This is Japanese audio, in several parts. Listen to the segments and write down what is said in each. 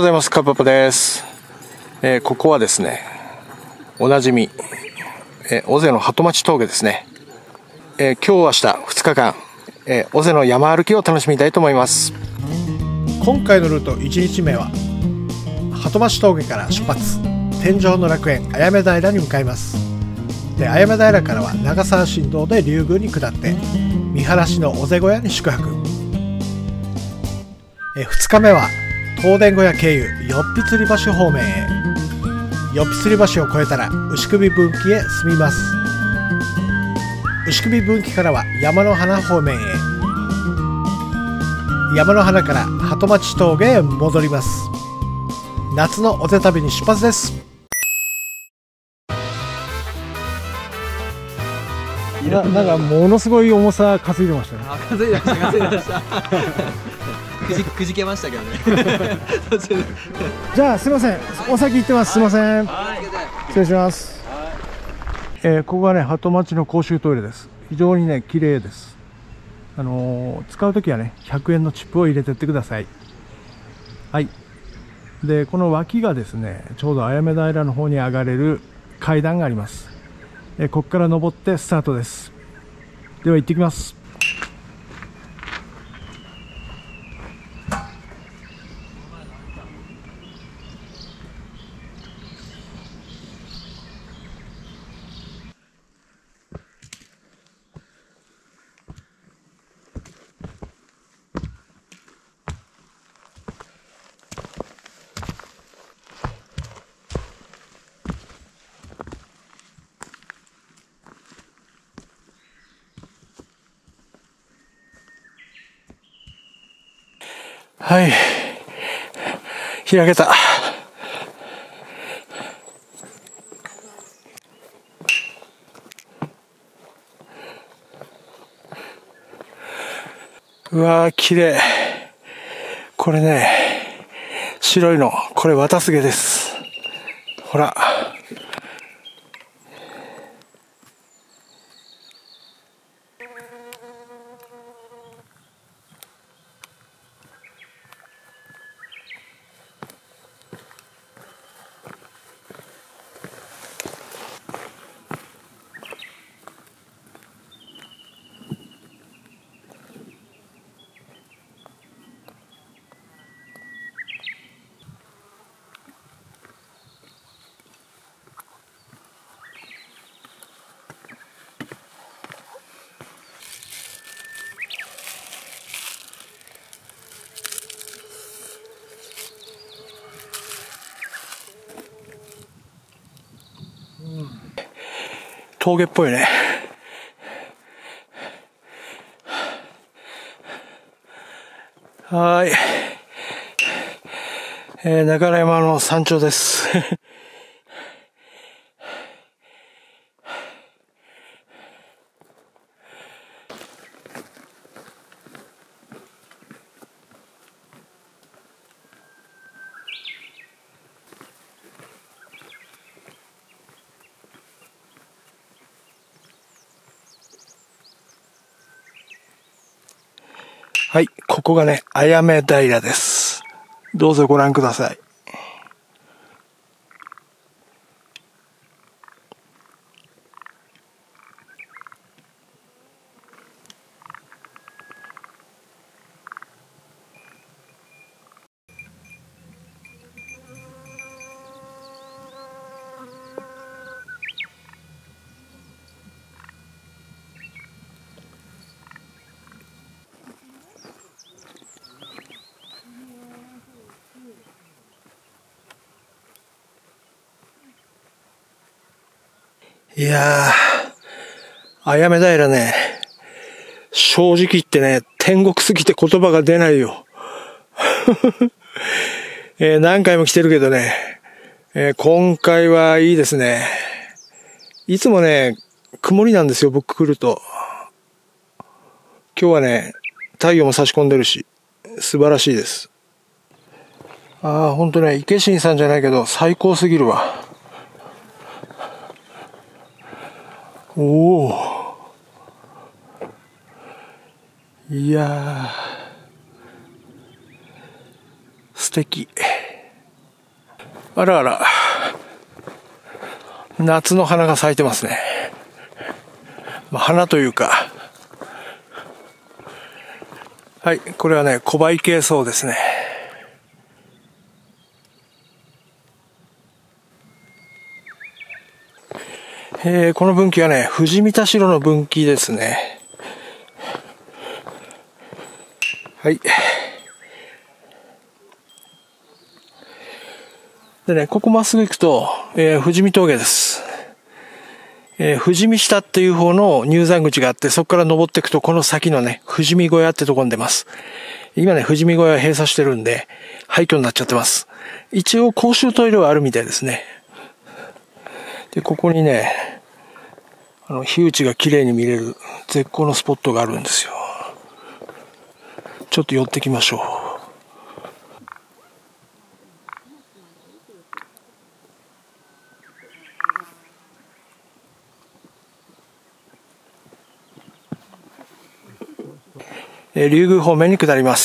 ざいます。カッパパです。ここはですね、おなじみ、尾瀬の鳩町峠ですね。今日明日2日間、尾瀬の山歩きを楽しみたいと思います。 今回のルート1日目は鳩町峠から出発、天上の楽園あやめ平に向かいます。で、あやめ平からは長沢新道で竜宮に下って見晴らしの尾瀬小屋に宿泊。2日目は東電小屋経由よっぴつり橋方面へ。よっぴつり橋を越えたら牛首分岐へ進みます。牛首分岐からは山の花方面へ。山の花から鳩町峠へ戻ります。夏の尾瀬旅に出発です。なんかものすごい重さ担いでましたね。 担いでましたくじけましたけどねじゃあすいません、お先行ってます。すいません、失礼します。ここがね、鳩町の公衆トイレです。非常にね、綺麗です。使うときはね、100円のチップを入れてってください。はい。で、この脇がですね、ちょうどあやめ平の方に上がれる階段があります。ここから登ってスタートです。では行ってきます。 はい。開けた。うわー、綺麗。これね、白いの、これ渡す毛です。ほら。峠っぽいね。はい。流山の山頂ですはい、ここがね、あやめ平です。どうぞご覧ください。いやー、あやめ平ね、正直言ってね、天国すぎて言葉が出ないよ。何回も来てるけどね、今回はいいですね。いつもね、曇りなんですよ、僕来ると。今日はね、太陽も差し込んでるし、素晴らしいです。ああ、ほんとね、池新さんじゃないけど、最高すぎるわ。おお。いやー、素敵。 あらあら、夏の花が咲いてますね。花というか、はい、これはね、コバイケイソウですね。この分岐はね、藤見田代の分岐ですね。はい。でね、ここまっすぐ行くと、富士見峠です。富士見下っていう方の入山口があって、そこから登っていくと、この先のね、富士見小屋ってとこに出ます。今ね、富士見小屋閉鎖してるんで、廃墟になっちゃってます。一応公衆トイレはあるみたいですね。で、ここにね、火打ちが綺麗に見れる絶好のスポットがあるんですよ。ちょっと寄ってきましょう。竜宮方面に下ります。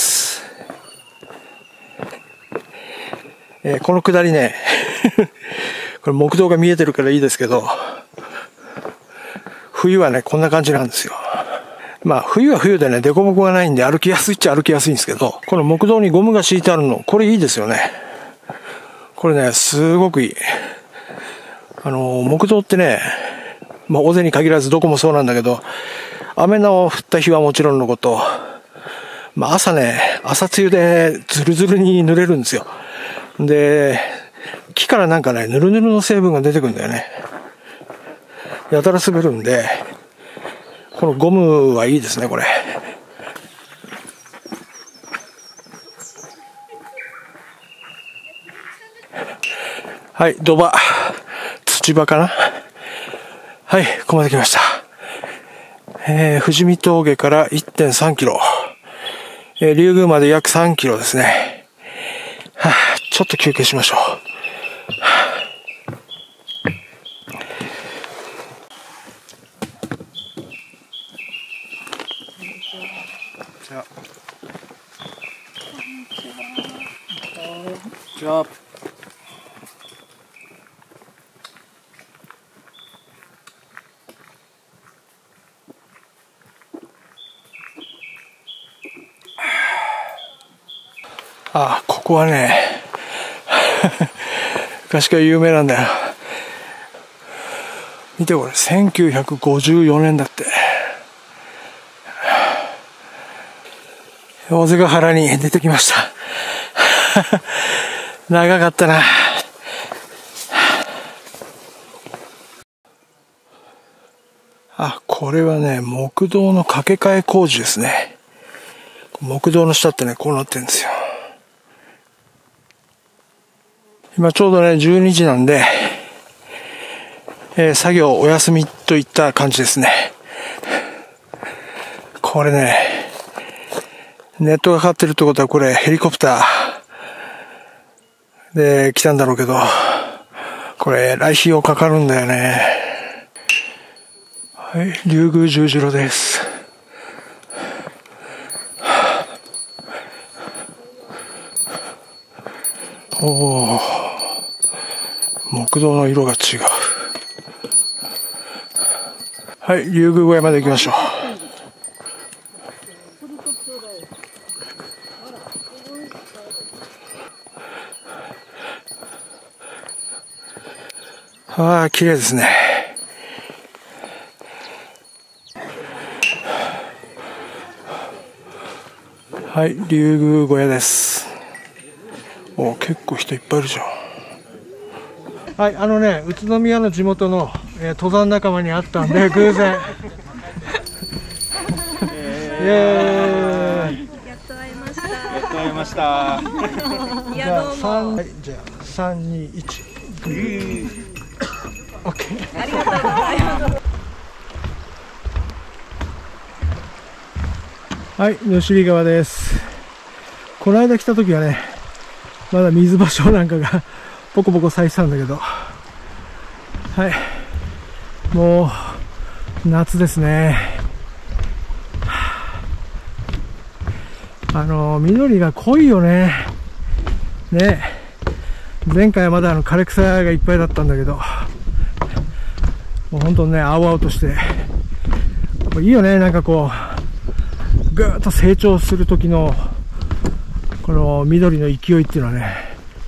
この下りね、これ木道が見えてるからいいですけど、冬はね、こんな感じなんですよ。まあ、冬は冬でね、凸凹がないんで歩きやすいっちゃ歩きやすいんですけど、この木道にゴムが敷いてあるの、これいいですよね。これね、すごくいい。木道ってね、まあ、尾瀬に限らずどこもそうなんだけど、雨の降った日はもちろんのこと、まあ朝ね、朝露でズルズルに濡れるんですよ。で、木からなんかね、ヌルヌルの成分が出てくるんだよね。やたら滑るんで、このゴムはいいですね、これ。はい、土場。土場かな。はい、ここまで来ました。富士見峠から 1.3 キロ。竜宮まで約3キロですね。はあ、ちょっと休憩しましょう。じゃあ。あ、ここはね、昔から有名なんだよ。見てこれ、1954年だって。大瀬ヶ原に出てきました。長かったな。あ、これはね、木道の架け替え工事ですね。木道の下ってね、こうなってるんですよ。今ちょうどね、12時なんで、作業お休みといった感じですね。これね、ネットがかかってるってことはこれヘリコプターで来たんだろうけど、これ来費用かかるんだよね。はい、竜宮十字路です。おー、木道の色が違う。はい、竜宮小屋まで行きましょう。ああ、綺麗ですね。はい、竜宮小屋です。お、結構人いっぱいいるじゃん。はい、宇都宮の地元の、登山仲間に会ったんで偶然。 やっと会いました。 やっと会いました。 いやどうも。 はい、じゃあ3、2、1。オッケー。 ありがとうございます。 はい、吉見川です。この間来た時はね、まだ水芭蕉なんかがポコポコ咲いてたんだけど、はい、もう夏ですね。緑が濃いよね。ね、 前回はまだ枯れ草がいっぱいだったんだけど、もう本当ね、青々として、いいよね。なんかこう、ぐーっと成長する時の、この緑の勢いっていうのはね、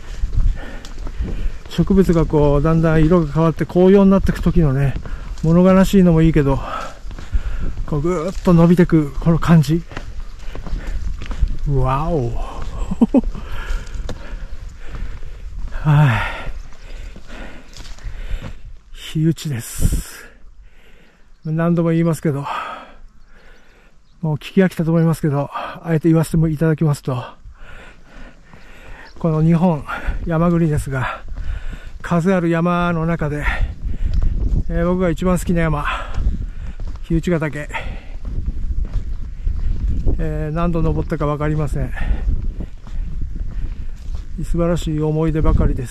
植物がこう、だんだん色が変わって紅葉になっていく時のね、物悲しいのもいいけど、こうぐーっと伸びていく、この感じ。わおはい。火打ちです。何度も言いますけど、もう聞き飽きたと思いますけど、あえて言わせてもいただきますと、この日本山国ですが、数ある山の中で、僕が一番好きな山、火打ヶ岳、何度登ったか分かりません。素晴らしい思い出ばかりです。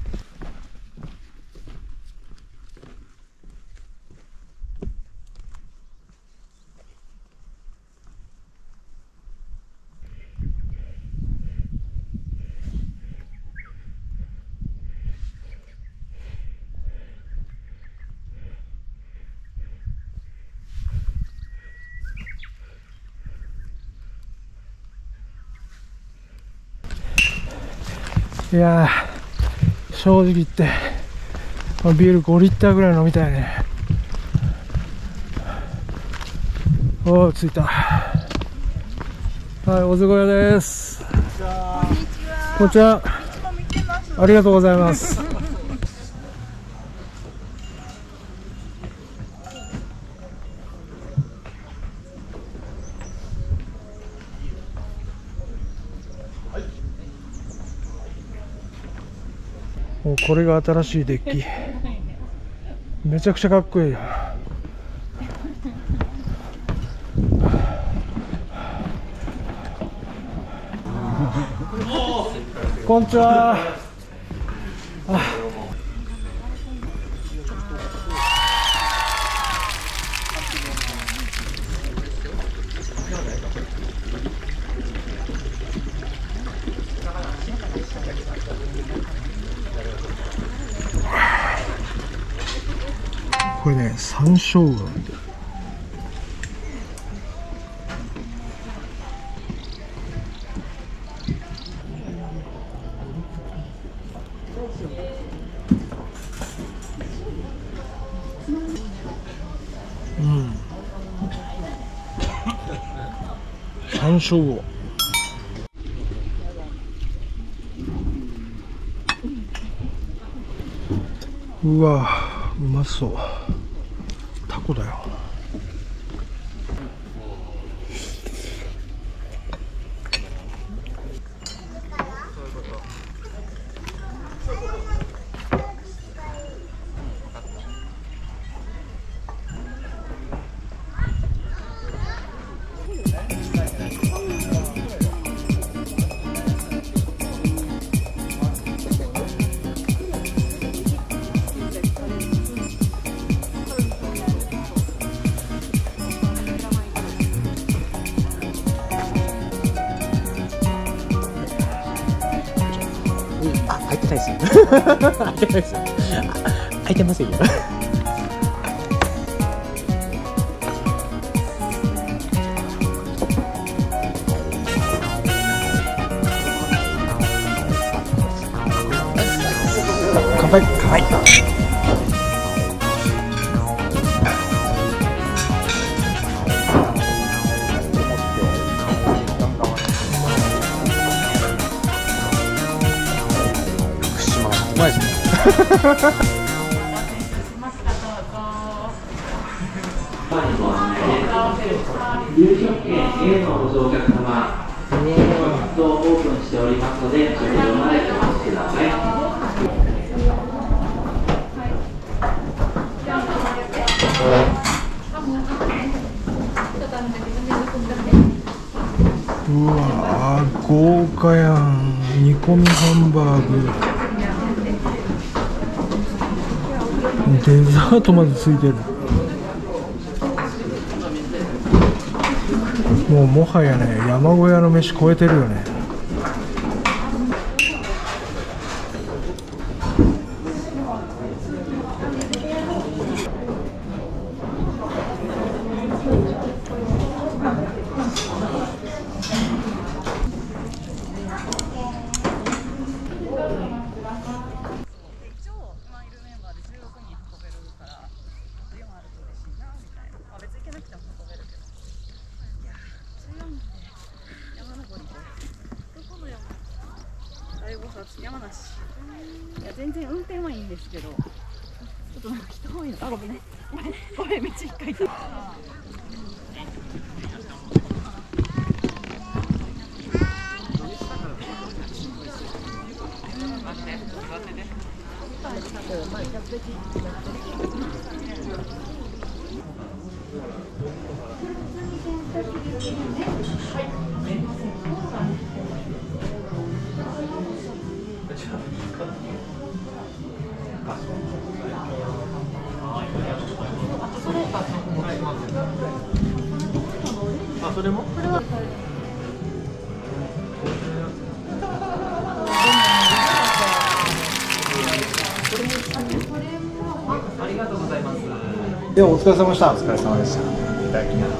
いやー、正直言ってビール5リッターぐらい飲みたいね。おー、着いた。はい、おずごやです。こんにちは。ありがとうございます。これが新しいデッキ、めちゃくちゃかっこいいよ。こんにちは。これね、山椒魚。山椒魚。うわ、うまそう。タコだよ。 開いてないですよ。開いてないですよ。開いてませんよ。乾杯。乾杯。うまいですね。 入場券 A のご乗客様、オープンしておりますので、食事までお越しください。 うわー、豪華やん。煮込みハンバーグ、デザートまでついてる。もはやね、山小屋の飯超えてるよね。 山梨。いや全然運転はいいんですけど、ちょっとなんか人多いの。あ、ごめんね。ごめん、道一回行って。 あ、それも？ ありがとうございます。 ではお疲れ様でした。 お疲れ様でした。いただきます。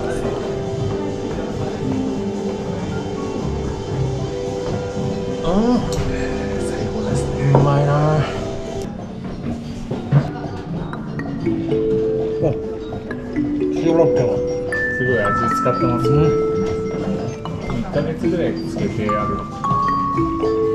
最高ですね。 うまいな。16分。 すごい味使ってますね。1ヶ月ぐらいつけてある。